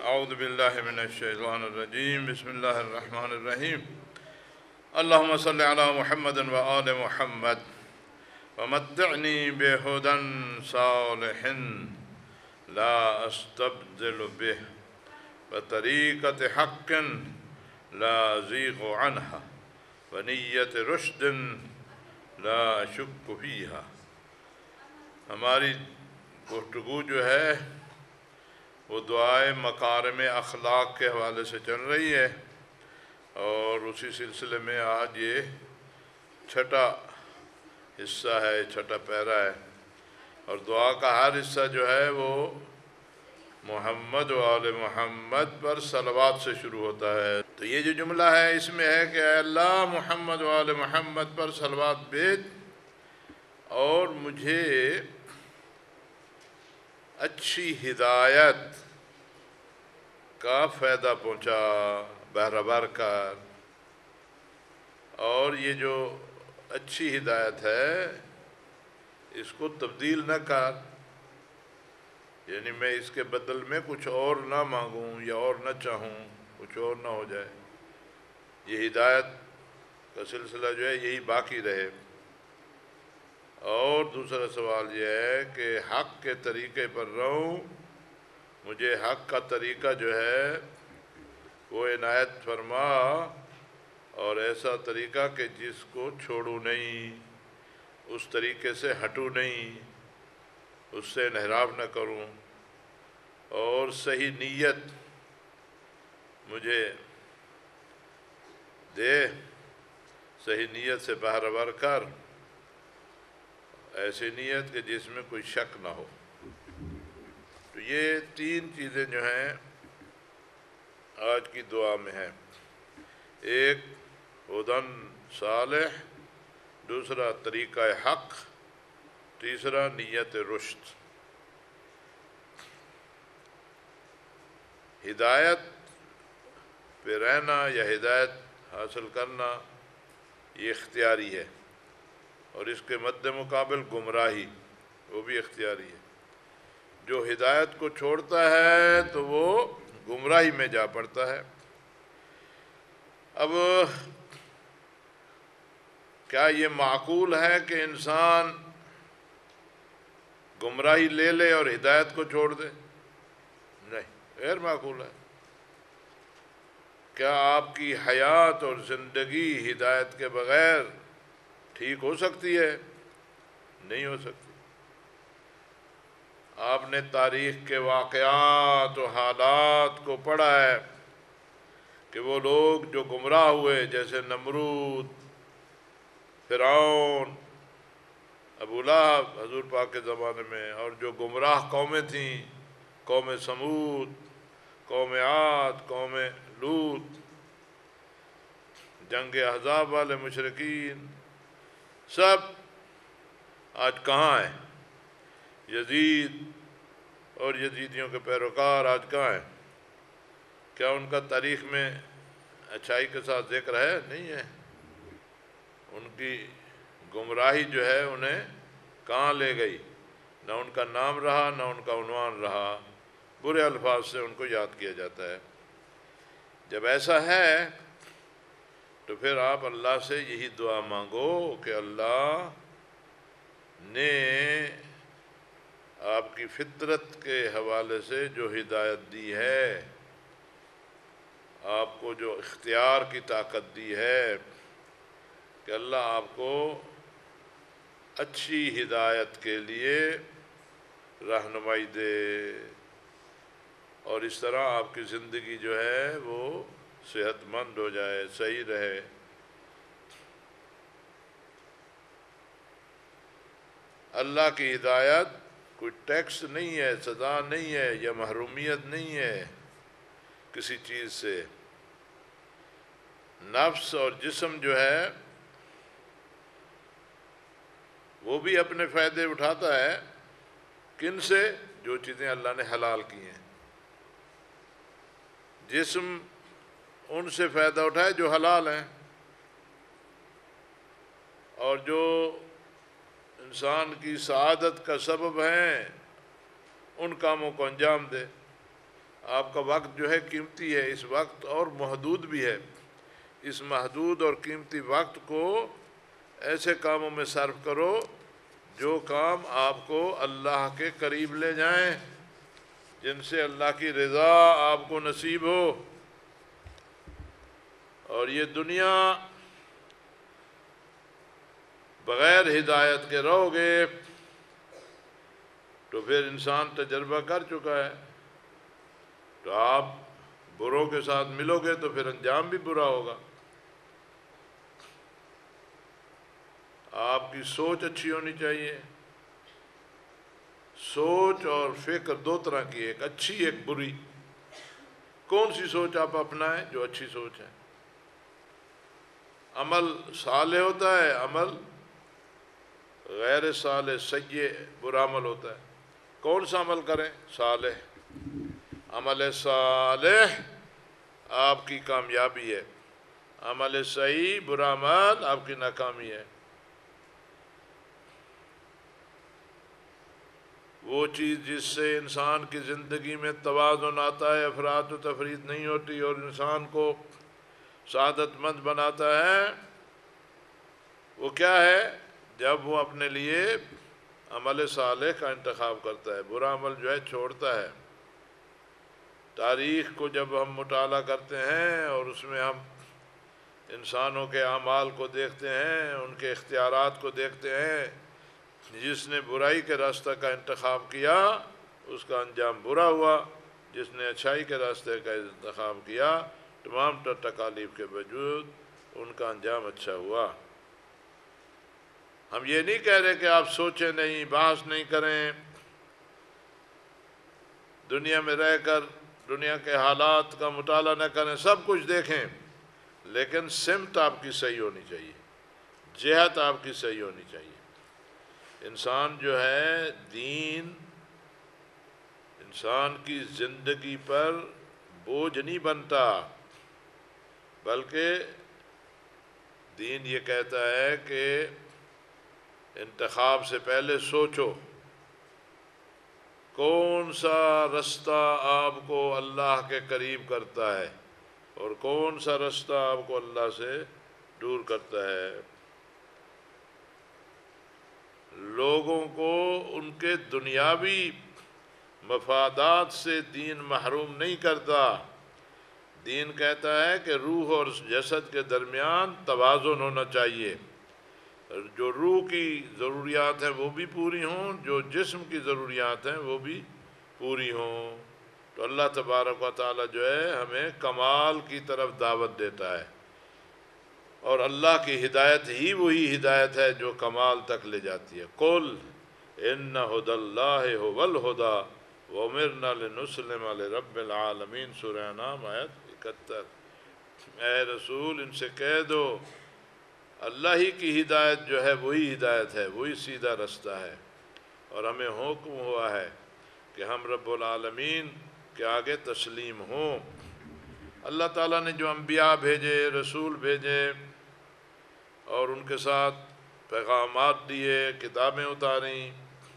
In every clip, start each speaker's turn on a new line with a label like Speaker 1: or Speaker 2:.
Speaker 1: اعوذ باللہ من الشیطان الرجیم بسم اللہ الرحمن الرحیم اللہم صلی علی محمد و آل محمد ومتعنی بہدن صالح لا استبدل به بطریقت حق لا ازیغ عنہ ونیت رشد لا اشک فیہا۔ ہماری گفتگو جو ہے وہ دعائے مکارم اخلاق کے حوالے سے چل رہی ہے، اور اسی سلسلے میں آج یہ چھٹا حصہ ہے، چھٹا پیرا ہے، اور دعا کا ہر حصہ جو ہے وہ محمد و آل محمد پر صلوات سے شروع ہوتا ہے۔ تو یہ جو جملہ ہے اس میں ہے کہ اے اللہ محمد و آل محمد پر صلوات بھیج اور مجھے اچھی ہدایت کا فائدہ پہنچا، بہربر کر، اور یہ جو اچھی ہدایت ہے اس کو تبدیل نہ کر، یعنی میں اس کے بدل میں کچھ اور نہ مانگوں یا اور نہ چاہوں، کچھ اور نہ ہو جائے، یہ ہدایت کا سلسلہ جو ہے یہی باقی رہے۔ اور دوسرا سوال یہ ہے کہ حق کے طریقے پر رہوں، مجھے حق کا طریقہ جو ہے وہ عنایت فرما، اور ایسا طریقہ کہ جس کو چھوڑوں نہیں، اس طریقے سے ہٹوں نہیں، اس سے انحراف نہ کروں، اور صحیح نیت مجھے دے، صحیح نیت سے بہرور کر، ایسی نیت کہ جس میں کوئی شک نہ ہو۔ تو یہ تین چیزیں جو ہیں آج کی دعا میں ہیں، ایک ہدن صالح، دوسرا طریقہ حق، تیسرا نیت رشد۔ ہدایت پہ رہنا یا ہدایت حاصل کرنا یہ اختیاری ہے، اور اس کے مد مقابل گمراہی وہ بھی اختیاری ہے۔ جو ہدایت کو چھوڑتا ہے تو وہ گمراہی میں جا پڑتا ہے۔ اب کیا یہ معقول ہے کہ انسان گمراہی لے لے اور ہدایت کو چھوڑ دے؟ نہیں، غیر معقول ہے۔ کیا آپ کی حیات اور زندگی ہدایت کے بغیر ٹھیک ہو سکتی ہے؟ نہیں ہو سکتی۔ آپ نے تاریخ کے واقعات و حالات کو پڑھا ہے کہ وہ لوگ جو گمراہ ہوئے، جیسے نمرود، فرعون، ابو لہب حضور پاک کے زمانے میں، اور جو گمراہ قومیں تھیں، قوم سمود، قوم عاد، قوم لوط، جنگ احزاب والے مشرکین، سب آج کہاں ہیں؟ یزید اور یزیدیوں کے پیروکار آج کہاں ہیں؟ کیا ان کا تاریخ میں اچھائی کے ساتھ ذکر ہے؟ نہیں ہے۔ ان کی گمراہی جو ہے انہیں کہاں لے گئی؟ نہ ان کا نام رہا، نہ ان کا عنوان رہا، برے الفاظ سے ان کو یاد کیا جاتا ہے۔ جب ایسا ہے تو پھر آپ اللہ سے یہی دعا مانگو کہ اللہ نے آپ کی فطرت کے حوالے سے جو ہدایت دی ہے، آپ کو جو اختیار کی طاقت دی ہے، کہ اللہ آپ کو اچھی ہدایت کے لیے رہنمائی دے، اور اس طرح آپ کی زندگی جو ہے وہ صحت مند ہو جائے، صحیح رہے۔ اللہ کی ہدایت کوئی ٹیکس نہیں ہے، سزا نہیں ہے، یا محرومیت نہیں ہے کسی چیز سے۔ نفس اور جسم جو ہے وہ بھی اپنے فائدے اٹھاتا ہے، کن سے؟ جو چیزیں اللہ نے حلال کی ہیں۔ جسم ان سے فائدہ اٹھائے جو حلال ہیں، اور جو انسان کی سعادت کا سبب ہیں ان کاموں کو انجام دے۔ آپ کا وقت جو ہے قیمتی ہے، اس وقت اور محدود بھی ہے، اس محدود اور قیمتی وقت کو ایسے کاموں میں صرف کرو جو کام آپ کو اللہ کے قریب لے جائیں، جن سے اللہ کی رضا آپ کو نصیب ہو۔ اور یہ دنیا بغیر ہدایت کے رہو گے تو پھر انسان تجربہ کر چکا ہے، تو آپ بروں کے ساتھ ملو گے تو پھر انجام بھی برا ہوگا۔ آپ کی سوچ اچھی ہونی چاہیے۔ سوچ اور فکر دو طرح کی، ایک اچھی ایک بری۔ کون سی سوچ آپ اپنائیں؟ جو اچھی سوچ ہے۔ عمل صالح ہوتا ہے، عمل غیر صالح سیئ برا عمل ہوتا ہے۔ کون سا عمل کریں؟ صالح۔ عمل صالح آپ کی کامیابی ہے، عمل صحیح برا عمل آپ کی ناکامی ہے۔ وہ چیز جس سے انسان کی زندگی میں توازن آتا ہے، افراط و تفریط نہیں ہوتی اور انسان کو سعادت مند بناتا ہے، وہ کیا ہے؟ جب وہ اپنے لیے عمل صالح کا انتخاب کرتا ہے، برا عمل جو ہے چھوڑتا ہے۔ تاریخ کو جب ہم مطالعہ کرتے ہیں اور اس میں ہم انسانوں کے اعمال کو دیکھتے ہیں، ان کے اختیارات کو دیکھتے ہیں، جس نے برائی کے راستہ کا انتخاب کیا اس کا انجام برا ہوا، جس نے اچھائی کے راستے کا انتخاب کیا تمام تکالیف کے باوجود ان کا انجام اچھا ہوا۔ ہم یہ نہیں کہہ رہے کہ آپ سوچیں نہیں، بحث نہیں کریں، دنیا میں رہ کر دنیا کے حالات کا مطالعہ نہ کریں، سب کچھ دیکھیں، لیکن سمت آپ کی صحیح ہونی چاہیے، جہت آپ کی صحیح ہونی چاہیے۔ انسان جو ہے دین انسان کی زندگی پر بوجھ نہیں بنتا، بلکہ دین یہ کہتا ہے کہ انتخاب سے پہلے سوچو کون سا رستہ آپ کو اللہ کے قریب کرتا ہے اور کون سا رستہ آپ کو اللہ سے دور کرتا ہے۔ لوگوں کو ان کے دنیاوی مفادات سے دین محروم نہیں کرتا۔ دین کہتا ہے کہ روح اور جسد کے درمیان توازن ہونا چاہیے، جو روح کی ضروریات ہیں وہ بھی پوری ہوں، جو جسم کی ضروریات ہیں وہ بھی پوری ہوں۔ تو اللہ تبارک و تعالی جو ہے ہمیں کمال کی طرف دعوت دیتا ہے، اور اللہ کی ہدایت ہی وہی ہدایت ہے جو کمال تک لے جاتی ہے۔ قُلْ إِنَّ هُدَى اللَّهِ هُوَ الْهُدَى وَأُمِرْنَا لِنُسْلِمَ لِرَبِّ الْعَالَمِينَ سورہ انعام آیت 71۔ اے رسول ان سے کہہ دو اللہ ہی کی ہدایت جو ہے وہی ہدایت ہے، وہی سیدھا رستہ ہے، اور ہمیں حکم ہوا ہے کہ ہم رب العالمین کے آگے تسلیم ہوں۔ اللہ تعالیٰ نے جو انبیاء بھیجے، رسول بھیجے اور ان کے ساتھ پیغامات دیے، کتابیں اتاریں،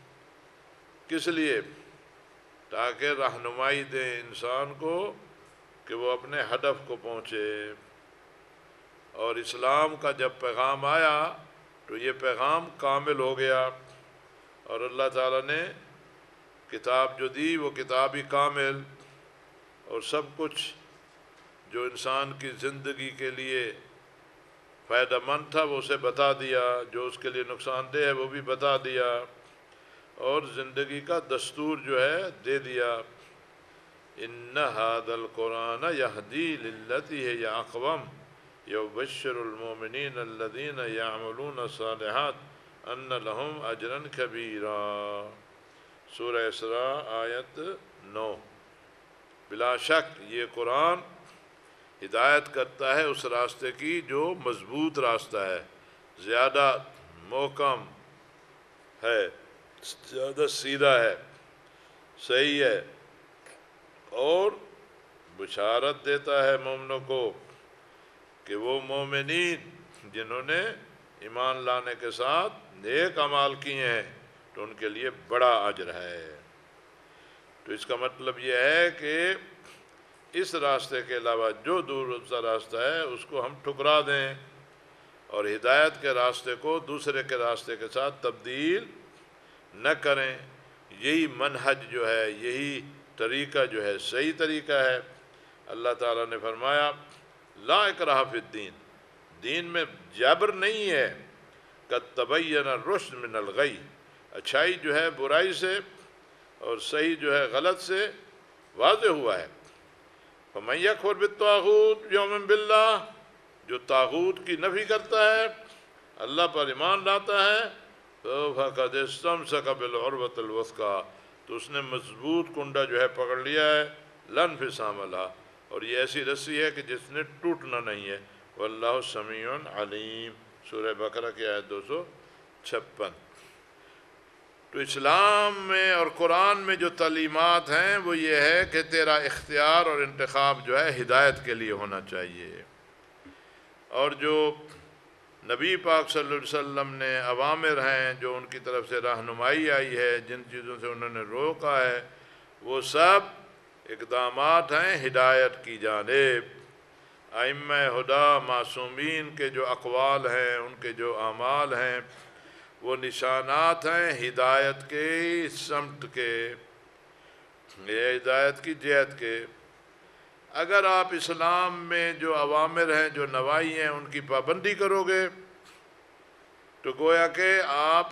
Speaker 1: کس لیے؟ تاکہ رہنمائی دیں انسان کو کہ وہ اپنے ہدف کو پہنچے۔ اور اسلام کا جب پیغام آیا تو یہ پیغام کامل ہو گیا، اور اللہ تعالیٰ نے کتاب جو دی وہ کتاب ہی کامل، اور سب کچھ جو انسان کی زندگی کے لیے فائدہ مند تھا وہ اسے بتا دیا، جو اس کے لیے نقصان دہ ہے وہ بھی بتا دیا، اور زندگی کا دستور جو ہے دے دیا۔ إِنَّ هَذَا الْقُرْآنَ يَهْدِي لِلَّتِي هِيَ أَقْوَمُ وَيُبَشِّرُ الْمُؤْمِنِينَ الَّذِينَ يَعْمَلُونَ الصَّالِحَاتِ أَنَّ لَهُمْ أَجْرًا كَبِيرًا سورہ اسراء آیت 9۔ بلا شک یہ قرآن ہدایت کرتا ہے اس راستے کی جو مضبوط راستہ ہے، زیادہ محکم ہے، زیادہ سیدھا ہے، صحیح ہے، اور بشارت دیتا ہے مومنوں کو کہ وہ مومنین جنہوں نے ایمان لانے کے ساتھ نیک اعمال کیے ہیں تو ان کے لیے بڑا اجر ہے۔ تو اس کا مطلب یہ ہے کہ اس راستے کے علاوہ جو دوسرا راستہ ہے اس کو ہم ٹھکرا دیں اور ہدایت کے راستے کو دوسرے کے راستے کے ساتھ تبدیل نہ کریں۔ یہی منہج جو ہے، یہی طریقہ جو ہے صحیح طریقہ ہے۔ اللہ تعالیٰ نے فرمایا لا اکراہ فی الدین، دین میں جبر نہیں ہے۔ قد تبین الرشد من الغی، اچھائی جو ہے برائی سے اور صحیح جو ہے غلط سے واضح ہوا ہے۔ فمن یکفر بالطاغوت یؤمن باللہ، جو طاغوت کی نفی کرتا ہے اللہ پر ایمان لاتا ہے، تو فقد استمسک بالعروۃ الوثقی، تو اس نے مضبوط کنڈا جو ہے پکڑ لیا ہے، لا انفصام لہا، اور یہ ایسی رسی ہے کہ جس نے ٹوٹنا نہیں ہے۔ واللہ سمیع علیم، سورہ بقرہ کی آیت 256۔ تو اسلام میں اور قرآن میں جو تعلیمات ہیں وہ یہ ہے کہ تیرا اختیار اور انتخاب جو ہے ہدایت کے لیے ہونا چاہیے، اور جو نبی پاک صلی اللہ علیہ وسلم نے اوامر ہیں، جو ان کی طرف سے رہنمائی آئی ہے، جن چیزوں سے انہوں نے روکا ہے، وہ سب اقدامات ہیں ہدایت کی جانب۔ ائمہ ہدی معصومین کے جو اقوال ہیں، ان کے جو اعمال ہیں، وہ نشانات ہیں ہدایت کے سمت کے، یہ ہدایت کی جہت کے۔ اگر آپ اسلام میں جو اوامر ہیں، جو نواہی ہیں، ان کی پابندی کرو گے تو گویا کہ آپ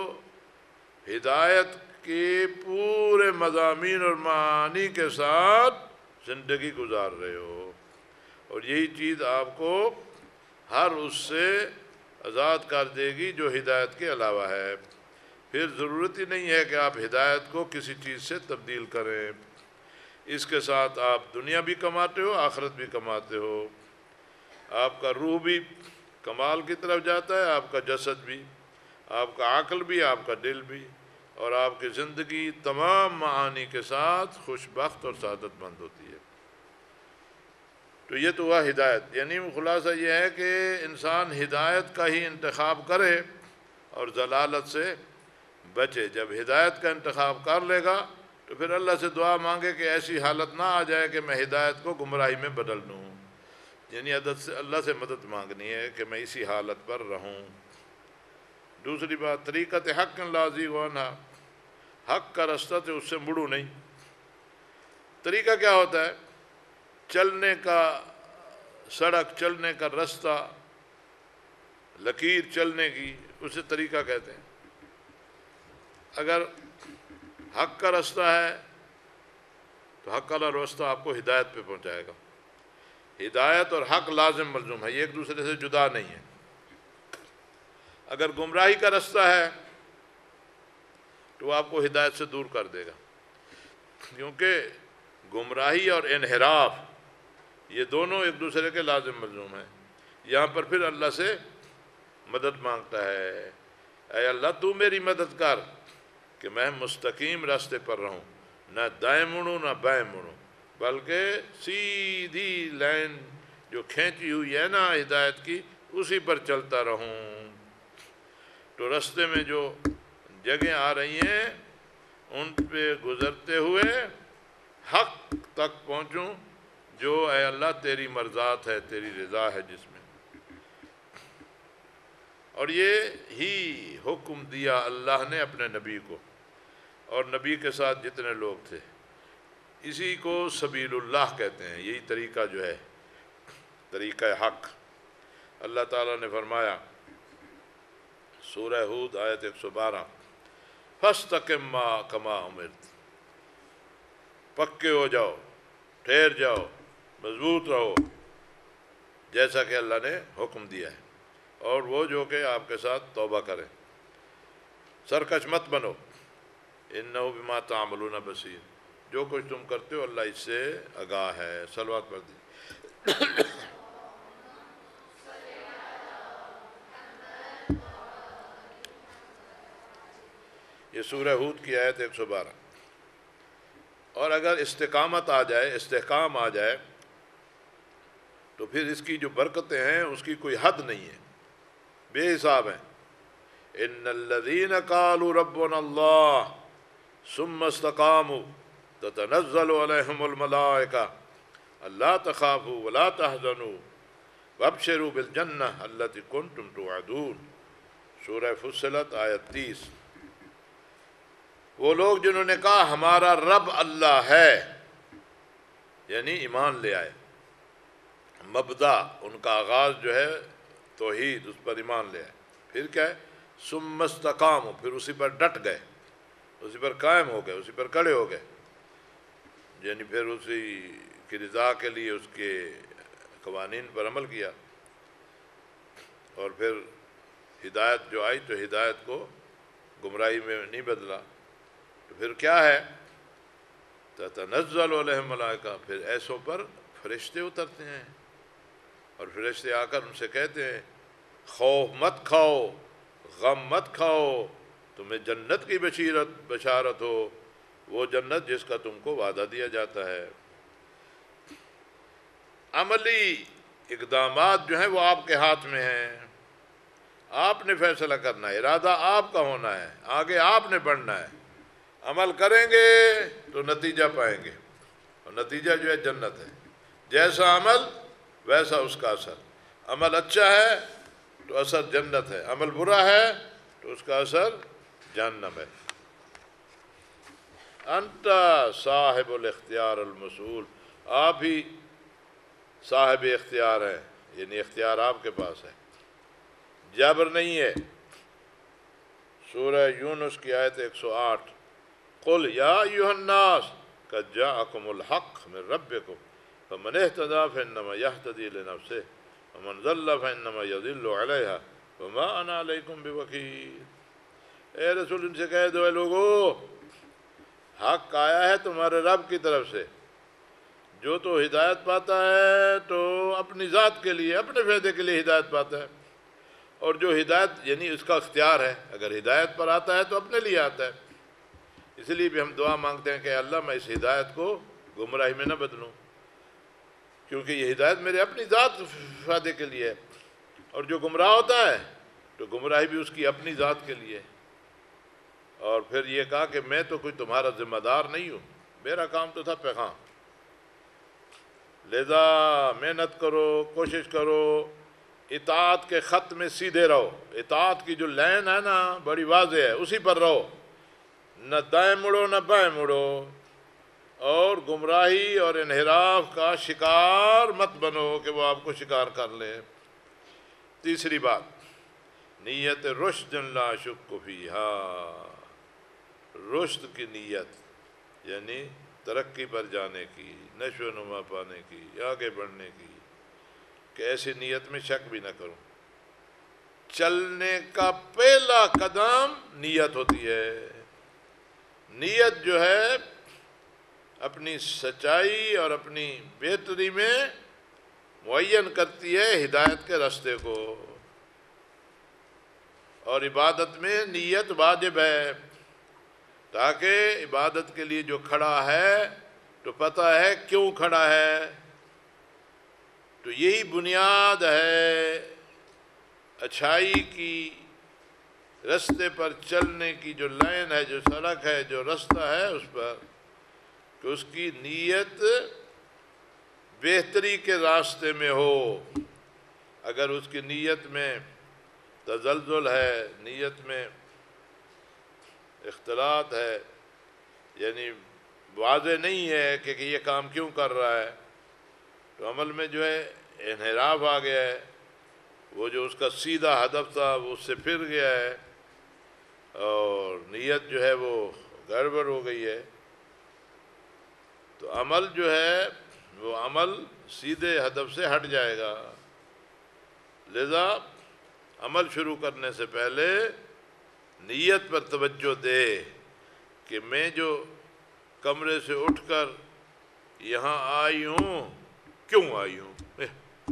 Speaker 1: ہدایت کے پورے مضامین اور معانی کے ساتھ زندگی گزار رہے ہو، اور یہی چیز آپ کو ہر اس سے آزاد کر دے گی جو ہدایت کے علاوہ ہے۔ پھر ضرورت ہی نہیں ہے کہ آپ ہدایت کو کسی چیز سے تبدیل کریں، اس کے ساتھ آپ دنیا بھی کماتے ہو، آخرت بھی کماتے ہو، آپ کا روح بھی کمال کی طرف جاتا ہے، آپ کا جسد بھی، آپ کا عقل بھی، آپ کا دل بھی، اور آپ کی زندگی تمام معانی کے ساتھ خوش بخت اور سعادت مند ہوتی ہے۔ تو یہ تو ہوا ہدایت، یعنی خلاصہ یہ ہے کہ انسان ہدایت کا ہی انتخاب کرے اور ضلالت سے بچے۔ جب ہدایت کا انتخاب کر لے گا تو پھر اللہ سے دعا مانگے کہ ایسی حالت نہ آ جائے کہ میں ہدایت کو گمراہی میں بدل دوں، یعنی اللہ سے مدد مانگنی ہے کہ میں اسی حالت پر رہوں۔ دوسری بات، طریقت حق لا زیغ عنہا، حق کا رستہ تو اس سے مڑو نہیں۔ طریقہ کیا ہوتا ہے؟ چلنے کا سڑک، چلنے کا رستہ، لکیر چلنے کی، اسے طریقہ کہتے ہیں۔ اگر حق کا رستہ ہے تو حق والا راستہ آپ کو ہدایت پہ پہنچائے گا۔ ہدایت اور حق لازم ملزوم ہے، یہ ایک دوسرے سے جدا نہیں ہے۔ اگر گمراہی کا رستہ ہے تو آپ کو ہدایت سے دور کر دے گا، کیونکہ گمراہی اور انحراف یہ دونوں ایک دوسرے کے لازم ملزوم ہیں۔ یہاں پر پھر اللہ سے مدد مانگتا ہے، اے اللہ تو میری مدد کر کہ میں مستقیم راستے پر رہوں، نہ دائیں مڑوں نہ بائیں مڑوں، بلکہ سیدھی لائن جو کھینچی ہوئی ہے نا ہدایت کی، اسی پر چلتا رہوں۔ تو راستے میں جو جگہیں آ رہی ہیں ان پہ گزرتے ہوئے حق تک پہنچوں، جو اے اللہ تیری مرضات ہے، تیری رضا ہے جس میں۔ اور یہ ہی حکم دیا اللہ نے اپنے نبی کو، اور نبی کے ساتھ جتنے لوگ تھے، اسی کو سبیل اللہ کہتے ہیں۔ یہی طریقہ جو ہے طریقہ حق۔ اللہ تعالیٰ نے فرمایا سورہ ہود آیت 112، فَاسْتَقِمْ كَمَا أُمِرْتَ، پکے ہو جاؤ، ٹھہر جاؤ، مضبوط رہو جیسا کہ اللہ نے حکم دیا ہے، اور وہ جو کہ آپ کے ساتھ توبہ کریں، سرکش مت بنو، اِنَّهُ بِمَا تَعْمَلُونَ بَصِيرٌ، جو کچھ تم کرتے ہو اللہ اس سے آگاہ ہے۔ صلوات پڑھ دیجیے۔ یہ سورہ ہود کی آیت 112۔ اور اگر استقامت آ جائے، استحکام آ جائے، تو پھر اس کی جو برکتیں ہیں اس کی کوئی حد نہیں ہے، بے حساب ہیں۔ ان الذین قالوا ربنا اللہ ثم استقاموا تتنزل علیہم الملائکہ اللہ تخافوا ولا تحزنوا وابشروا بالجنہ التی کنتم توعدون، سورہ فصلت آیت 30۔ وہ لوگ جنہوں نے کہا ہمارا رب اللہ ہے، یعنی ایمان لے آئے، مبدا ان کا آغاز جو ہے توحید، اس پر ایمان لے آئے، پھر کیا ہے ثم استقاموا، پھر اسی پر ڈٹ گئے، اسی پر قائم ہو گئے، اسی پر کھڑے ہو گئے، یعنی پھر اسی کی رضا کے لیے اس کے قوانین پر عمل کیا، اور پھر ہدایت جو آئی تو ہدایت کو گمراہی میں نہیں بدلا، تو پھر کیا ہے تتنزل علیہم ملائکہ، پھر ایسوں پر فرشتے اترتے ہیں، اور فرشتے آ کر ان سے کہتے ہیں خوف مت کھاؤ، غم مت کھاؤ، تمہیں جنت کی بشارت ہو، وہ جنت جس کا تم کو وعدہ دیا جاتا ہے۔ عملی اقدامات جو ہیں وہ آپ کے ہاتھ میں ہیں، آپ نے فیصلہ کرنا ہے، ارادہ آپ کا ہونا ہے، آگے آپ نے بڑھنا ہے، عمل کریں گے تو نتیجہ پائیں گے، اور نتیجہ جو ہے جنت ہے، جیسا عمل ویسا اس کا اثر، عمل اچھا ہے تو اثر جنت ہے، عمل برا ہے تو اس کا اثر جہنم ہے۔ انت صاحب الاختیار المسئول، آپ ہی صاحب اختیار ہیں، یعنی اختیار آپ کے پاس ہے، جبر نہیں ہے۔ سورہ یونس کی آیت 108، قل یا ایھا الناس قد جاءکم الحق من ربکم فمن اہتدی فانما یہتدی لنفسہ ومن ضل فانما یضل علیہا وما انا علیکم بوکیل۔ اے رسول ان سے کہہ دو، اے لوگو حق آیا ہے تمہارے رب کی طرف سے، جو تو ہدایت پاتا ہے تو اپنی ذات کے لیے، اپنے فائدے کے لیے ہدایت پاتا ہے، اور جو ہدایت یعنی اس کا اختیار ہے، اگر ہدایت پر آتا ہے تو اپنے لیے آتا ہے، اس لیے بھی ہم دعا مانگتے ہیں کہ اللہ میں اس ہدایت کو گمراہی میں نہ بدلوں، کیونکہ یہ ہدایت میرے اپنی ذات فائدے کے لیے ہے، اور جو گمراہ ہوتا ہے تو گمراہی بھی اس کی اپنی ذات کے لیے ہے۔ اور پھر یہ کہا کہ میں تو کوئی تمہارا ذمہ دار نہیں ہوں، میرا کام تو تھا پیغام، لذا محنت کرو، کوشش کرو، اطاعت کے خط میں سیدھے رہو، اطاعت کی جو لائن ہے نا بڑی واضح ہے، اسی پر رہو، نہ دائیں مڑو نہ بائیں مڑو، اور گمراہی اور انحراف کا شکار مت بنو کہ وہ آپ کو شکار کر لے۔ تیسری بات، نیت رشد لا شک فیہا، رشد کی نیت یعنی ترقی پر جانے کی، نشو و نما پانے کی، آگے بڑھنے کی، کہ ایسی نیت میں شک بھی نہ کروں۔ چلنے کا پہلا قدم نیت ہوتی ہے، نیت جو ہے اپنی سچائی اور اپنی بہتری میں معین کرتی ہے ہدایت کے راستے کو، اور عبادت میں نیت واجب ہے، تاکہ عبادت کے لیے جو کھڑا ہے تو پتہ ہے کیوں کھڑا ہے، تو یہی بنیاد ہے اچھائی کی رستے پر چلنے کی، جو لائن ہے، جو سڑک ہے، جو رستہ ہے اس پر، کہ اس کی نیت بہتری کے راستے میں ہو۔ اگر اس کی نیت میں تزلزل ہے، نیت میں اختلاط ہے، یعنی واضح نہیں ہے کہ یہ کام کیوں کر رہا ہے، تو عمل میں جو ہے انحراف آ گیا ہے، وہ جو اس کا سیدھا ہدف تھا وہ اس سے پھر گیا ہے، اور نیت جو ہے وہ گڑبڑ ہو گئی ہے، تو عمل جو ہے وہ عمل سیدھے ہدف سے ہٹ جائے گا۔ لذا عمل شروع کرنے سے پہلے نیت پر توجہ دے کہ میں جو کمرے سے اٹھ کر یہاں آئی ہوں کیوں آئی ہوں،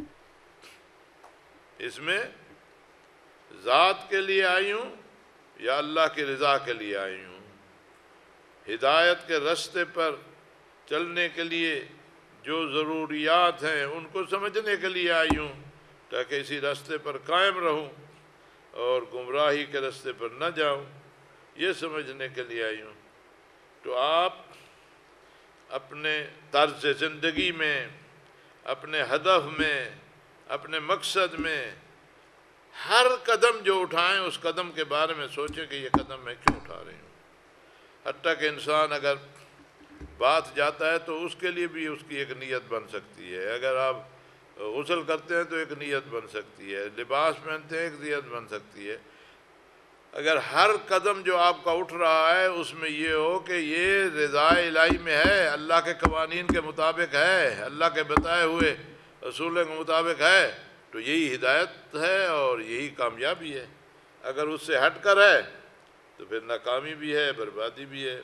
Speaker 1: اس میں ذات کے لیے آئی ہوں یا اللہ کی رضا کے لیے آئی ہوں، ہدایت کے راستے پر چلنے کے لیے جو ضروریات ہیں ان کو سمجھنے کے لیے آئی ہوں تاکہ اسی راستے پر قائم رہوں اور گمراہی کے راستے پر نہ جاؤں، یہ سمجھنے کے لیے آئی ہوں۔ تو آپ اپنے طرز زندگی میں اپنے ہدف میں، اپنے مقصد میں ہر قدم جو اٹھائیں اس قدم کے بارے میں سوچیں کہ یہ قدم میں کیوں اٹھا رہی ہوں۔ حتیٰ کہ انسان اگر بات جاتا ہے تو اس کے لیے بھی اس کی ایک نیت بن سکتی ہے۔ اگر آپ غسل کرتے ہیں تو ایک نیت بن سکتی ہے، لباس پہنتے ہیں ایک نیت بن سکتی ہے۔ اگر ہر قدم جو آپ کا اٹھ رہا ہے اس میں یہ ہو کہ یہ رضا الہی میں ہے، اللہ کے قوانین کے مطابق ہے، اللہ کے بتائے ہوئے اصولوں کے مطابق ہے، تو یہی ہدایت ہے اور یہی کامیابی ہے۔ اگر اس سے ہٹ کر ہے تو پھر ناکامی بھی ہے، بربادی بھی ہے۔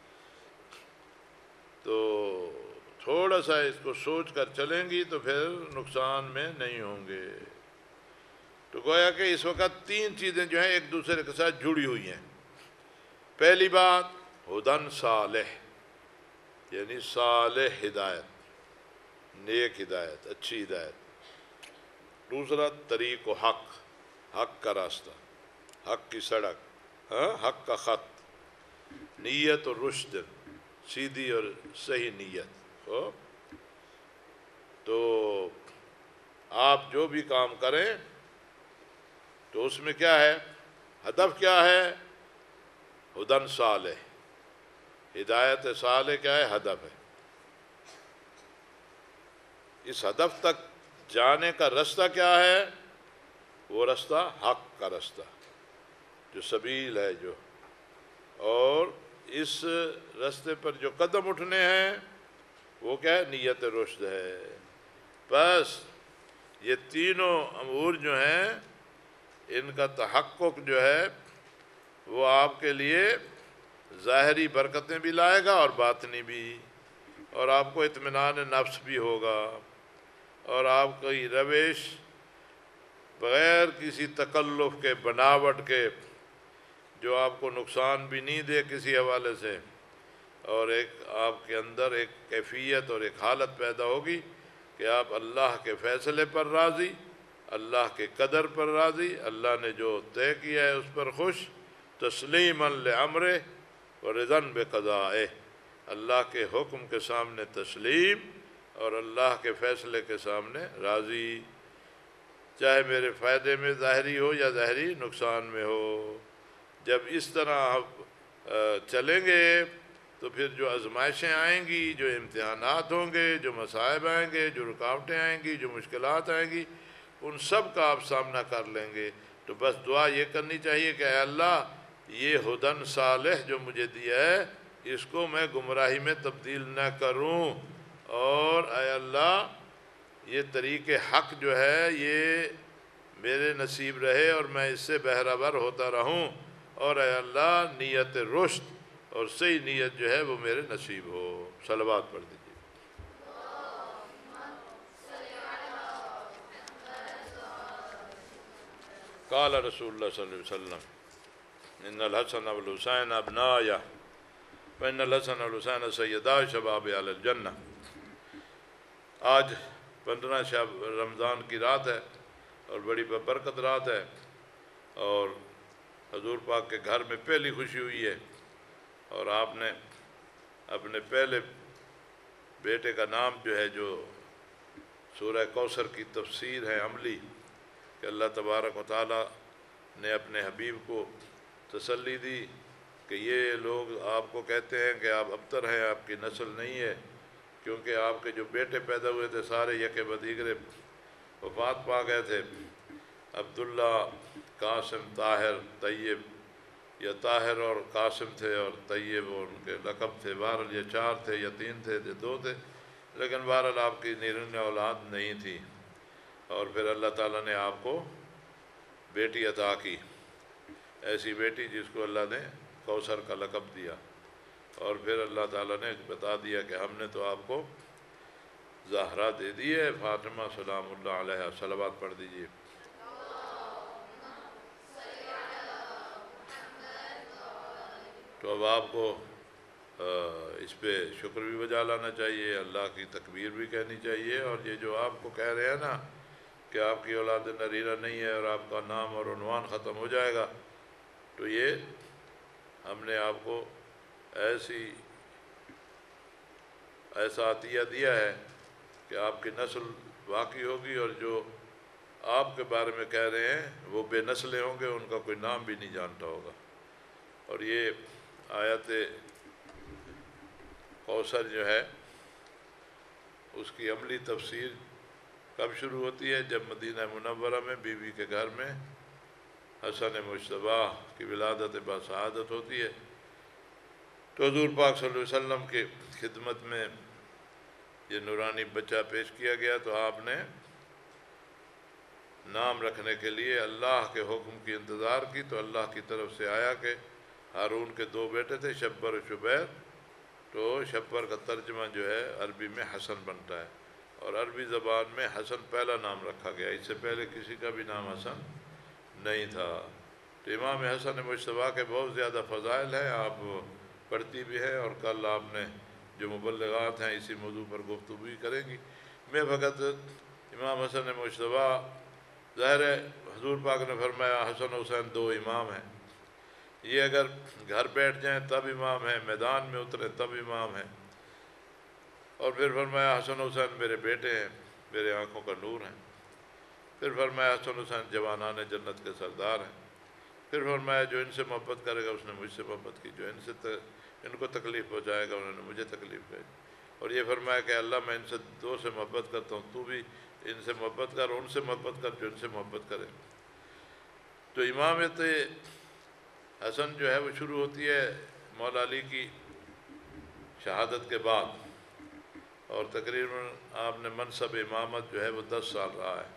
Speaker 1: تو تھوڑا سا اس کو سوچ کر چلیں گی تو پھر نقصان میں نہیں ہوں گے۔ تو گویا کہ اس وقت تین چیزیں جو ہیں ایک دوسرے کے ساتھ جڑی ہوئی ہیں۔ پہلی بات ہدن صالح، یعنی صالح ہدایت، نیک ہدایت، اچھی ہدایت۔ دوسرا طریق و حق، حق کا راستہ، حق کی سڑک، حق کا خط، نیت اور رشد، سیدھی اور صحیح نیت ہو۔ تو آپ جو بھی کام کریں تو اس میں کیا ہے، ہدف کیا ہے؟ ہدن صالح، ہدایت صالح کیا ہے؟ ہدف ہے۔ اس ہدف تک جانے کا رستہ کیا ہے؟ وہ رستہ حق کا رستہ، جو سبیل ہے جو، اور اس رستے پر جو قدم اٹھنے ہیں وہ کیا ہے؟ نیت رشد ہے۔ بس یہ تینوں امور جو ہیں ان کا تحقق جو ہے وہ آپ کے لیے ظاہری برکتیں بھی لائے گا اور باطنی بھی، اور آپ کو اطمینان نفس بھی ہوگا، اور آپ کی روش بغیر کسی تکلف کے، بناوٹ کے، جو آپ کو نقصان بھی نہیں دے کسی حوالے سے، اور ایک آپ کے اندر ایک کیفیت اور ایک حالت پیدا ہوگی کہ آپ اللہ کے فیصلے پر راضی، اللہ کے قدر پر راضی، اللہ نے جو طے کیا ہے اس پر خوش، تسلیما لامرہ ورضا بقضائہ، اللہ کے حکم کے سامنے تسلیم اور اللہ کے فیصلے کے سامنے راضی، چاہے میرے فائدے میں ظاہری ہو یا ظاہری نقصان میں ہو۔ جب اس طرح آپ چلیں گے تو پھر جو آزمائشیں آئیں گی، جو امتحانات ہوں گے، جو مصائب آئیں گے، جو رکاوٹیں آئیں گی، جو مشکلات آئیں گی، ان سب کا آپ سامنا کر لیں گے۔ تو بس دعا یہ کرنی چاہیے کہ اے اللہ یہ ہدن صالح جو مجھے دیا ہے اس کو میں گمراہی میں تبدیل نہ کروں، اور اے اللہ یہ طریق حق جو ہے یہ میرے نصیب رہے اور میں اس سے بہرہ ہوتا رہوں، اور اے اللہ نیت رشد اور صحیح نیت جو ہے وہ میرے نصیب ہو۔ صلوات پڑھ دیجیے۔ قال رسول اللہ صلی اللہ علیہ وسلم ان الحسن والحسین ابنایا وان الحسن والحسین سیدا شباب اہل الجنہ۔ آج 15 شب رمضان کی رات ہے اور بڑی ببرکت رات ہے، اور حضور پاک کے گھر میں پہلی خوشی ہوئی ہے، اور آپ نے اپنے پہلے بیٹے کا نام جو ہے، جو سورہ کوثر کی تفسیر ہے عملی، کہ اللہ تبارک و تعالیٰ نے اپنے حبیب کو تسلی دی کہ یہ لوگ آپ کو کہتے ہیں کہ آپ ابتر ہیں، آپ کی نسل نہیں ہے، کیونکہ آپ کے جو بیٹے پیدا ہوئے تھے سارے یکے بدیگرے وفات پا گئے تھے۔ عبداللہ، قاسم، طاہر، طیب، یا طاہر اور قاسم تھے اور طیب اور ان کے لقب تھے، بہرحال یہ 4 تھے یا 3 تھے یا 2 تھے، لیکن بہرحال آپ کی نرن اولاد نہیں تھی، اور پھر اللہ تعالیٰ نے آپ کو بیٹی عطا کی، ایسی بیٹی جس کو اللہ نے کوثر کا لقب دیا، اور پھر اللہ تعالیٰ نے بتا دیا کہ ہم نے تو آپ کو زہرا دے دی ہے، فاطمہ سلام اللہ علیہ۔ صلوات پڑھ دیجیے۔ تو اب آپ کو اس پہ شکر بھی بجا لانا چاہیے، اللہ کی تکبیر بھی کہنی چاہیے، اور یہ جو آپ کو کہہ رہے ہیں نا کہ آپ کی اولاد نریرہ نہیں ہے اور آپ کا نام اور عنوان ختم ہو جائے گا، تو یہ ہم نے آپ کو ایسا عطیہ دیا ہے کہ آپ کی نسل باقی ہوگی، اور جو آپ کے بارے میں کہہ رہے ہیں وہ بے نسلیں ہوں گے، ان کا کوئی نام بھی نہیں جانتا ہوگا۔ اور یہ آیت کوثر جو ہے اس کی عملی تفسیر کب شروع ہوتی ہے؟ جب مدینہ منورہ میں بیوی کے گھر میں حسن مجتبی کی ولادت باسعادت ہوتی ہے، تو حضور پاک صلی اللہ علیہ وسلم کی خدمت میں یہ نورانی بچہ پیش کیا گیا، تو آپ نے نام رکھنے کے لیے اللہ کے حکم کی انتظار کی، تو اللہ کی طرف سے آیا کہ ہارون کے 2 بیٹے تھے، شبر و شبیر، تو شبر کا ترجمہ جو ہے عربی میں حسن بنتا ہے، اور عربی زبان میں حسن پہلا نام رکھا گیا، اس سے پہلے کسی کا بھی نام حسن نہیں تھا۔ تو امام حسن مجتبی کے بہت زیادہ فضائل ہیں، آپ پڑھتی بھی ہیں، اور کل آپ نے جو مبلغات ہیں اسی موضوع پر گفتگو بھی کریں گی۔ میں فقط امام حسن مجتبی، ظاہر ہے حضور پاک نے فرمایا حسن حسین 2 امام ہیں، یہ اگر گھر بیٹھ جائیں تب امام ہیں، میدان میں اتریں تب امام ہیں، اور پھر فرمایا حسن حسین میرے بیٹے ہیں، میرے آنکھوں کا نور ہیں، پھر فرمایا حسن حسین جوانان جنت کے سردار ہیں، پھر فرمایا جو ان سے محبت کرے گا اس نے مجھ سے محبت کی، جو ان کو تکلیف پہنچائے گا انہوں نے مجھے تکلیف دی، اور یہ فرمایا کہ اللہ میں ان سے 2 سے محبت کرتا ہوں، تو بھی ان سے محبت کر، ان سے محبت کر جو ان سے محبت کرے۔ تو امامت حسن جو ہے وہ شروع ہوتی ہے مولا علی کی شہادت کے بعد، اور تقریباً آپ نے منصب امامت جو ہے وہ 10 سال رہا ہے۔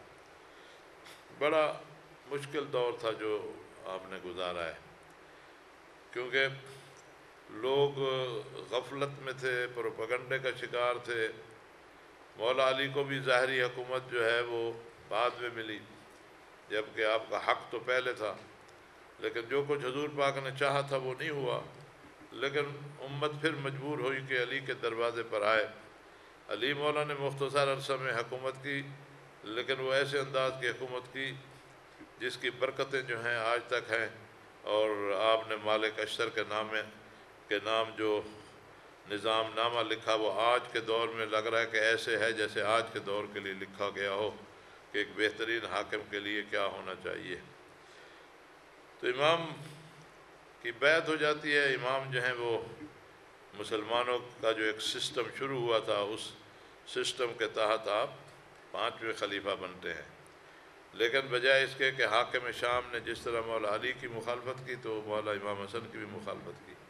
Speaker 1: بڑا مشکل دور تھا جو آپ نے گزارا ہے، کیونکہ لوگ غفلت میں تھے، پروپیگنڈے کا شکار تھے۔ مولا علی کو بھی ظاہری حکومت جو ہے وہ بعد میں ملی، جبکہ آپ کا حق تو پہلے تھا، لیکن جو کچھ حضور پاک نے چاہا تھا وہ نہیں ہوا، لیکن امت پھر مجبور ہوئی کہ علی کے دروازے پر آئے۔ علی مولا نے مختصر عرصہ میں حکومت کی، لیکن وہ ایسے انداز کی حکومت کی جس کی برکتیں جو ہیں آج تک ہیں، اور آپ نے مالک اشتر کے نام جو نظام نامہ لکھا وہ آج کے دور میں لگ رہا ہے کہ ایسے ہے جیسے آج کے دور کے لیے لکھا گیا ہو کہ ایک بہترین حاکم کے لیے کیا ہونا چاہیے۔ تو امام کی بیعت ہو جاتی ہے، امام جو ہیں وہ مسلمانوں کا جو ایک سسٹم شروع ہوا تھا اس سسٹم کے تحت آپ 5ویں خلیفہ بنتے ہیں، لیکن بجائے اس کے کہ حاکم شام نے جس طرح مولا علی کی مخالفت کی تو مولا امام حسن کی بھی مخالفت کی۔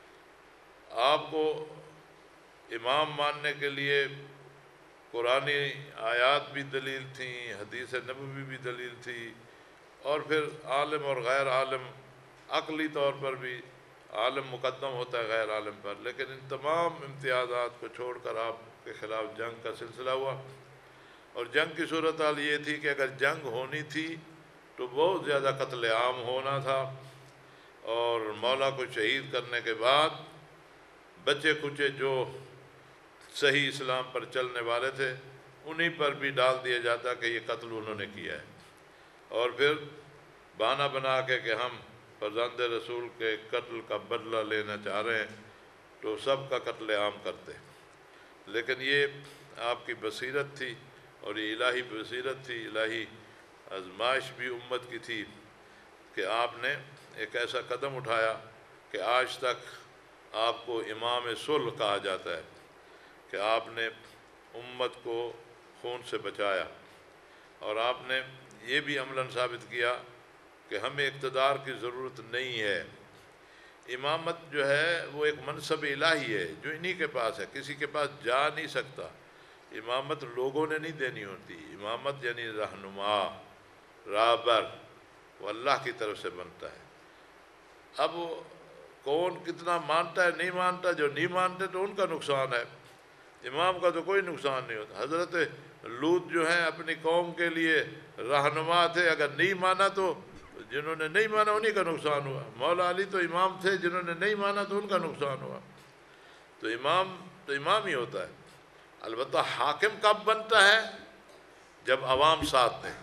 Speaker 1: آپ کو امام ماننے کے لیے قرآنی آیات بھی دلیل تھیں، حدیث نبوی بھی دلیل تھی، اور پھر عالم اور غیر عالم، عقلی طور پر بھی عالم مقدم ہوتا ہے غیر عالم پر، لیکن ان تمام امتیازات کو چھوڑ کر آپ کے خلاف جنگ کا سلسلہ ہوا، اور جنگ کی صورتحال یہ تھی کہ اگر جنگ ہونی تھی تو بہت زیادہ قتل عام ہونا تھا، اور مولا کو شہید کرنے کے بعد بچے کچے جو صحیح اسلام پر چلنے والے تھے انہی پر بھی ڈال دیا جاتا کہ یہ قتل انہوں نے کیا ہے، اور پھر بہانہ بنا کے کہ ہم فرزند رسول کے قتل کا بدلہ لینا چاہ رہے ہیں، تو سب کا قتل عام کرتے۔ لیکن یہ آپ کی بصیرت تھی، اور یہ الہی بصیرت تھی، الہی آزمائش بھی امت کی تھی کہ آپ نے ایک ایسا قدم اٹھایا کہ آج تک آپ کو امام صلح کہا جاتا ہے، کہ آپ نے امت کو خون سے بچایا، اور آپ نے یہ بھی عملاً ثابت کیا کہ ہمیں اقتدار کی ضرورت نہیں ہے۔ امامت جو ہے وہ ایک منصب الہی ہے جو انہی کے پاس ہے، کسی کے پاس جا نہیں سکتا۔ امامت لوگوں نے نہیں دینی ہوتی، امامت یعنی رہنما، رہبر، وہ اللہ کی طرف سے بنتا ہے۔ اب کون کتنا مانتا ہے نہیں مانتا، جو نہیں مانتے تو ان کا نقصان ہے، امام کا تو کوئی نقصان نہیں ہوتا۔ حضرت لوط جو ہیں اپنی قوم کے لیے رہنما تھے، اگر نہیں مانا تو جنہوں نے نہیں مانا انہی کا نقصان ہوا۔ مولا علی تو امام تھے، جنہوں نے نہیں مانا تو ان کا نقصان ہوا۔ تو امام ہی ہوتا ہے۔ البتہ حاکم کب بنتا ہے؟ جب عوام ساتھ دیں۔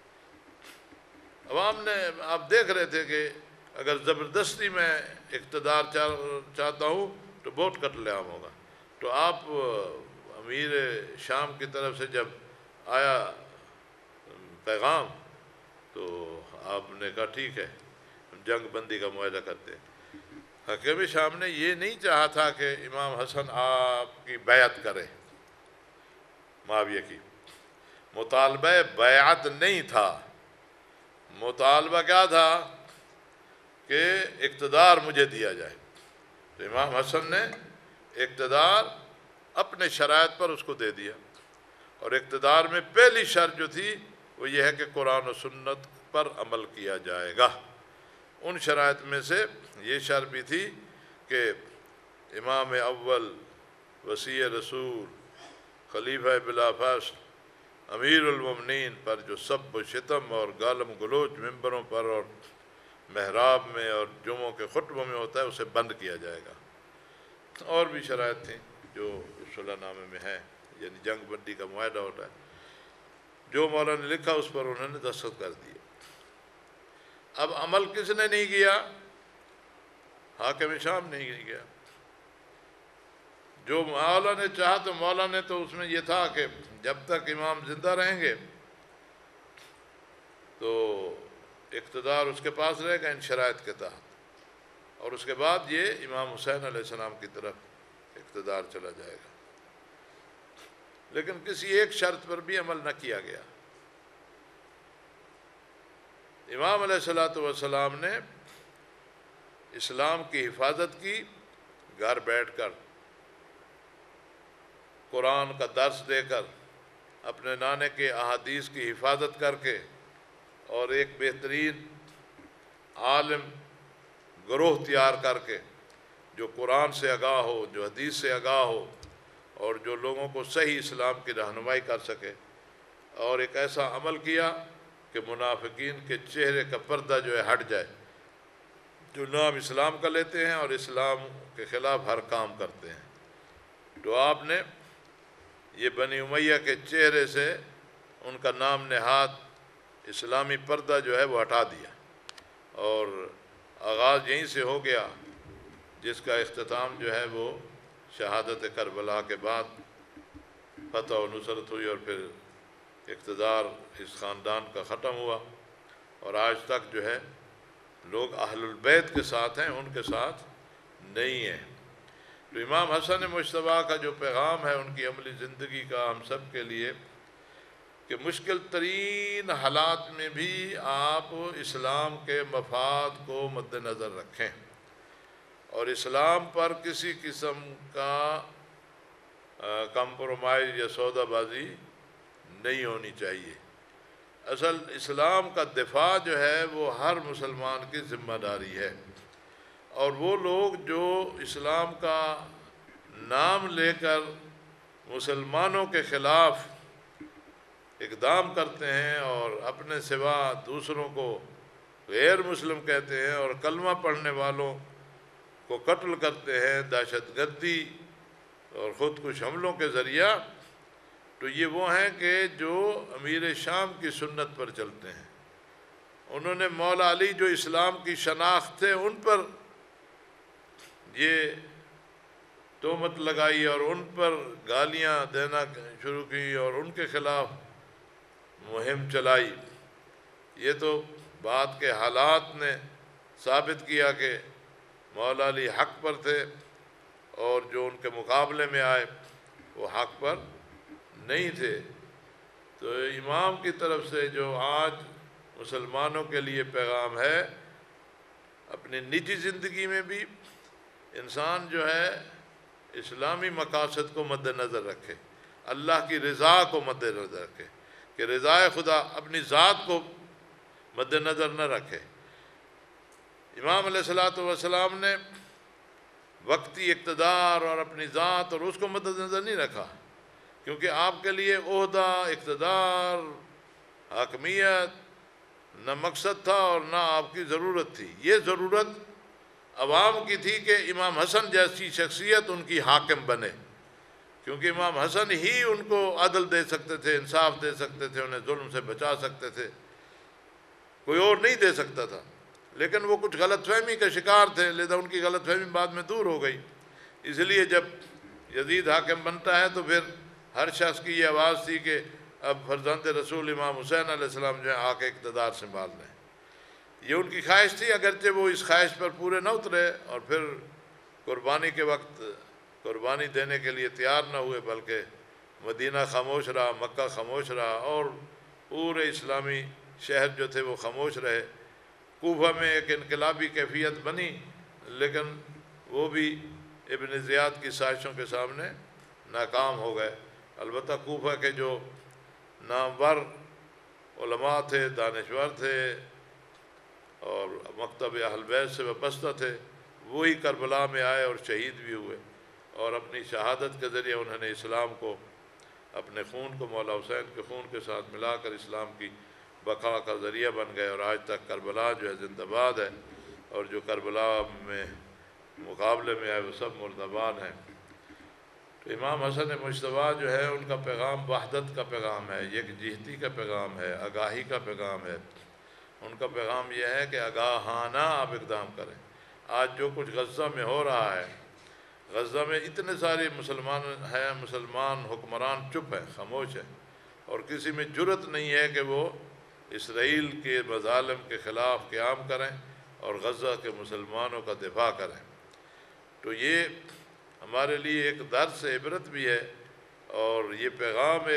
Speaker 1: عوام نے، آپ دیکھ رہے تھے کہ اگر زبردستی میں اقتدار چاہتا ہوں تو بہت قتل عام ہوگا، تو آپ امیر شام کی طرف سے جب آیا پیغام تو آپ نے کہا ٹھیک ہے جنگ بندی کا معاہدہ کرتے ہیں۔ حاکم شام نے یہ نہیں چاہا تھا کہ امام حسن آپ کی بیعت کرے، معاویہ کی مطالبہ بیعت نہیں تھا، مطالبہ کیا تھا کہ اقتدار مجھے دیا جائے۔ تو امام حسن نے اقتدار اپنے شرائط پر اس کو دے دیا، اور اقتدار میں پہلی شرط جو تھی وہ یہ ہے کہ قرآن و سنت پر عمل کیا جائے گا۔ ان شرائط میں سے یہ شرط بھی تھی کہ امام اول، وصی رسول، خلیفہ بلا فصل، امیر المومنین پر جو سب و شتم اور گالم گلوچ ممبروں پر اور محراب میں اور جمعوں کے خطبوں میں ہوتا ہے اسے بند کیا جائے گا۔ اور بھی شرائط تھیں جو صلح نامے میں ہیں، یعنی جنگ بندی کا معاہدہ ہوتا ہے، جو مولا نے لکھا اس پر انہوں نے دستخط کر دیے۔ اب عمل کس نے نہیں کیا؟ حاکم شام نہیں کیا۔ جو مولا نے چاہا تو مولا نے تو اس میں یہ تھا کہ جب تک امام زندہ رہیں گے تو اقتدار اس کے پاس رہے گا ان شرائط کے تحت، اور اس کے بعد یہ امام حسین علیہ السلام کی طرف اقتدار چلا جائے گا۔ لیکن کسی ایک شرط پر بھی عمل نہ کیا گیا۔ امام علیہ السلام نے اسلام کی حفاظت کی، گھر بیٹھ کر قرآن کا درس دے کر، اپنے نانے کے احادیث کی حفاظت کر کے، اور ایک بہترین عالم گروہ تیار کر کے جو قرآن سے آگاہ ہو، جو حدیث سے آگاہ ہو، اور جو لوگوں کو صحیح اسلام کی رہنمائی کر سکے، اور ایک ایسا عمل کیا کہ منافقین کے چہرے کا پردہ جو ہے ہٹ جائے، جو نام اسلام کا لیتے ہیں اور اسلام کے خلاف ہر کام کرتے ہیں۔ تو آپ نے یہ بنی امیہ کے چہرے سے ان کا نام نہاد اسلامی پردہ جو ہے وہ ہٹا دیا، اور آغاز یہیں سے ہو گیا، جس کا اختتام جو ہے وہ شہادت کربلا کے بعد فتح و نصرت ہوئی، اور پھر اقتدار اس خاندان کا ختم ہوا، اور آج تک جو ہے لوگ اہل البیت کے ساتھ ہیں، ان کے ساتھ نہیں ہیں۔ تو امام حسن مجتبیٰ کا جو پیغام ہے ان کی عملی زندگی کا ہم سب کے لیے، کہ مشکل ترین حالات میں بھی آپ اسلام کے مفاد کو مد نظر رکھیں، اور اسلام پر کسی قسم کا کمپرومائز یا سودا بازی نہیں ہونی چاہیے۔ اصل اسلام کا دفاع جو ہے وہ ہر مسلمان کی ذمہ داری ہے، اور وہ لوگ جو اسلام کا نام لے کر مسلمانوں کے خلاف اقدام کرتے ہیں اور اپنے سوا دوسروں کو غیر مسلم کہتے ہیں اور کلمہ پڑھنے والوں کو قتل کرتے ہیں دہشت گردی اور خودکش حملوں کے ذریعہ، تو یہ وہ ہیں کہ جو امیر شام کی سنت پر چلتے ہیں۔ انہوں نے مولا علی جو اسلام کی شناخت تھے ان پر یہ تہمت لگائی اور ان پر گالیاں دینا شروع کی اور ان کے خلاف مہم چلائی۔ یہ تو بعد کے حالات نے ثابت کیا کہ مولا علی حق پر تھے، اور جو ان کے مقابلے میں آئے وہ حق پر نہیں تھے۔ تو امام کی طرف سے جو آج مسلمانوں کے لیے پیغام ہے، اپنی نجی زندگی میں بھی انسان جو ہے اسلامی مقاصد کو مد نظر رکھے، اللہ کی رضا کو مد نظر رکھے، کہ رضا خدا اپنی ذات کو مد نظر نہ رکھے۔ امام علیہ السلام نے وقتی اقتدار اور اپنی ذات اور اس کو مد نظر نہیں رکھا، کیونکہ آپ کے لیے عہدہ، اقتدار، حاکمیت نہ مقصد تھا اور نہ آپ کی ضرورت تھی۔ یہ ضرورت عوام کی تھی کہ امام حسن جیسی شخصیت ان کی حاکم بنے، کیونکہ امام حسن ہی ان کو عدل دے سکتے تھے، انصاف دے سکتے تھے، انہیں ظلم سے بچا سکتے تھے، کوئی اور نہیں دے سکتا تھا۔ لیکن وہ کچھ غلط فہمی کا شکار تھے، لہذا ان کی غلط فہمی بعد میں دور ہو گئی۔ اس لیے جب یزید حاکم بنتا ہے تو پھر ہر شخص کی یہ آواز تھی کہ اب فرزند رسول امام حسین علیہ السلام جو ہیں آ کے اقتدار سنبھال لیں۔ یہ ان کی خواہش تھی، اگرچہ وہ اس خواہش پر پورے نہ اترے اور پھر قربانی کے وقت قربانی دینے کے لیے تیار نہ ہوئے، بلکہ مدینہ خاموش رہا، مکہ خاموش رہا، اور پورے اسلامی شہر جو تھے وہ خاموش رہے۔ کوفہ میں ایک انقلابی کیفیت بنی، لیکن وہ بھی ابن زیاد کی سازشوں کے سامنے ناکام ہو گئے۔ البتہ کوفہ کے جو نامور علماء تھے، دانشور تھے اور مکتب اہل بیت سے وابستہ تھے، وہی کربلا میں آئے اور شہید بھی ہوئے، اور اپنی شہادت کے ذریعے انہوں نے اسلام کو، اپنے خون کو مولا حسین کے خون کے ساتھ ملا کر اسلام کی بقا کا ذریعہ بن گئے، اور آج تک کربلا جو ہے زندہ باد ہے، اور جو کربلا میں مقابلے میں آئے وہ سب مردبان ہیں۔ تو امام حسن مجتبیٰ جو ہے ان کا پیغام وحدت کا پیغام ہے، یکجہتی کا پیغام ہے، آگاہی کا پیغام ہے۔ ان کا پیغام یہ ہے کہ آگاہانہ آپ اقدام کریں۔ آج جو کچھ غزہ میں ہو رہا ہے، غزہ میں اتنے سارے مسلمان حکمران چپ ہیں، خاموش ہیں، اور کسی میں جرأت نہیں ہے کہ وہ اسرائیل کے مظالم کے خلاف قیام کریں اور غزہ کے مسلمانوں کا دفاع کریں۔ تو یہ ہمارے لیے ایک درس عبرت بھی ہے، اور یہ پیغام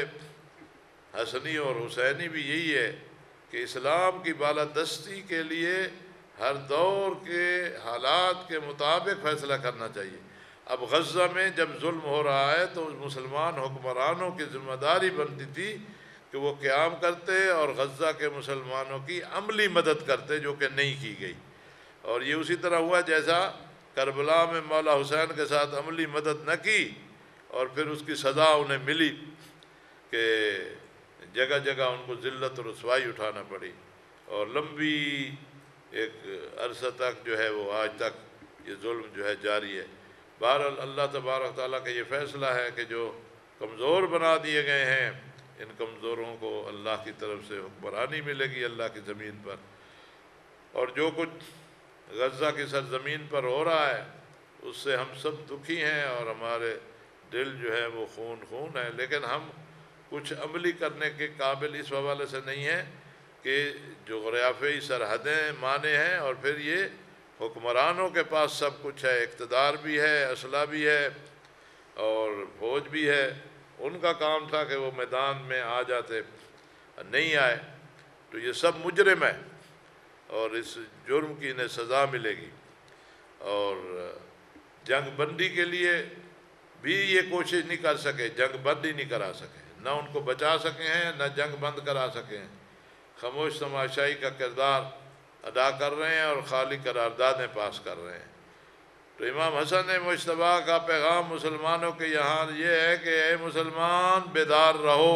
Speaker 1: حسنی اور حسینی بھی یہی ہے کہ اسلام کی بالادستی کے لیے ہر دور کے حالات کے مطابق فیصلہ کرنا چاہیے۔ اب غزہ میں جب ظلم ہو رہا ہے تو مسلمان حکمرانوں کی ذمہ داری بنتی تھی کہ وہ قیام کرتے اور غزہ کے مسلمانوں کی عملی مدد کرتے، جو کہ نہیں کی گئی۔ اور یہ اسی طرح ہوا جیسا کربلا میں مولا حسین کے ساتھ عملی مدد نہ کی، اور پھر اس کی سزا انہیں ملی کہ جگہ جگہ ان کو ذلت اور رسوائی اٹھانا پڑی، اور لمبی ایک عرصہ تک جو ہے وہ آج تک یہ ظلم جو ہے جاری ہے۔ بہرحال اللہ تبارک تعالیٰ کا یہ فیصلہ ہے کہ جو کمزور بنا دیے گئے ہیں، ان کمزوروں کو اللہ کی طرف سے حکمرانی ملے گی اللہ کی زمین پر، اور جو کچھ غزہ کی سرزمین پر ہو رہا ہے اس سے ہم سب دکھی ہیں، اور ہمارے دل جو ہے وہ خون خون ہے، لیکن ہم کچھ عملی کرنے کے قابل اس حوالے سے نہیں ہیں کہ جغرافیائی سرحدیں مانے ہیں، اور پھر یہ حکمرانوں کے پاس سب کچھ ہے، اقتدار بھی ہے، اسلحہ بھی ہے اور فوج بھی ہے۔ ان کا کام تھا کہ وہ میدان میں آ جاتے، نہیں آئے، تو یہ سب مجرم ہے، اور اس جرم کی انہیں سزا ملے گی۔ اور جنگ بندی کے لیے بھی یہ کوشش نہیں کر سکے، جنگ بندی نہیں کرا سکے، نہ ان کو بچا سکے ہیں نہ جنگ بند کرا سکے ہیں، خاموش تماشائی کا کردار ادا کر رہے ہیں اور خالی قراردادیں پاس کر رہے ہیں۔ تو امام حسن مجتبیٰ کا پیغام مسلمانوں کے یہاں یہ ہے کہ اے مسلمان بیدار رہو،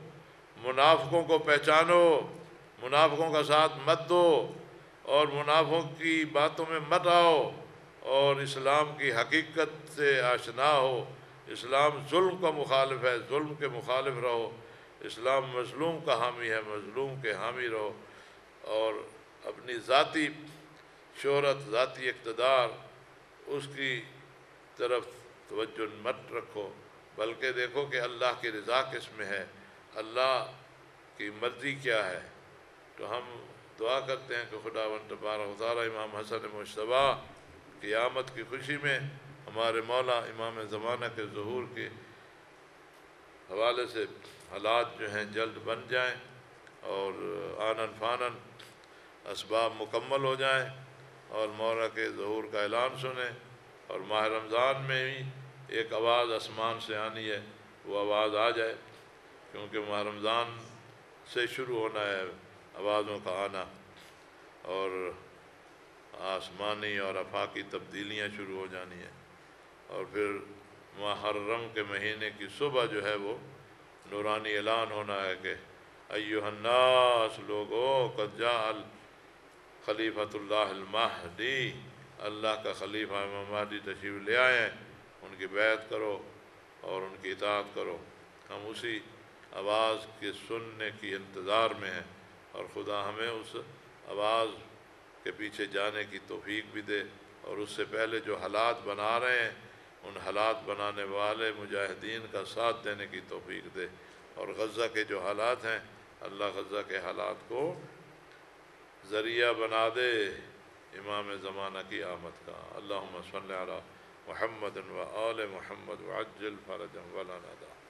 Speaker 1: منافقوں کو پہچانو، منافقوں کا ساتھ مت دو، اور منافقوں کی باتوں میں مت آؤ، اور اسلام کی حقیقت سے آشنا ہو۔ اسلام ظلم کا مخالف ہے، ظلم کے مخالف رہو۔ اسلام مظلوم کا حامی ہے، مظلوم کے حامی رہو، اور اپنی ذاتی شہرت، ذاتی اقتدار، اس کی طرف توجہ مت رکھو، بلکہ دیکھو کہ اللہ کی رضا کس میں ہے، اللہ کی مرضی کیا ہے۔ تو ہم دعا کرتے ہیں کہ خداوند تبارک و تعالی امام حسن مجتبیٰ قیامت کی خوشی میں ہمارے مولا امام زمانہ کے ظہور کے حوالے سے حالات جو ہیں جلد بن جائیں، اور آنن فانن اسباب مکمل ہو جائیں، اور مولا کے ظہور کا اعلان سنیں، اور ماہ رمضان میں بھی ایک آواز آسمان سے آنی ہے، وہ آواز آ جائے، کیونکہ ماہ رمضان سے شروع ہونا ہے آوازوں کا آنا، اور آسمانی اور آفاقی تبدیلیاں شروع ہو جانی ہیں، اور پھر محرم کے مہینے کی صبح جو ہے وہ نورانی اعلان ہونا ہے کہ ایھا الناس، لوگو، قد جاء خلیفۃ اللہ المہدی، اللہ کا خلیفہ امام مہدی تشریف لے آئے ہیں، ان کی بیعت کرو اور ان کی اطاعت کرو۔ ہم اسی آواز کے سننے کی انتظار میں ہیں، اور خدا ہمیں اس آواز کے پیچھے جانے کی توفیق بھی دے، اور اس سے پہلے جو حالات بنا رہے ہیں ان حالات بنانے والے مجاہدین کا ساتھ دینے کی توفیق دے، اور غزہ کے جو حالات ہیں اللہ غزہ کے حالات کو ذریعہ بنا دے امام زمانہ کی آمد کا۔ اللہم صلی علی محمد و آل محمد وعجل فرجهم ولا ندا۔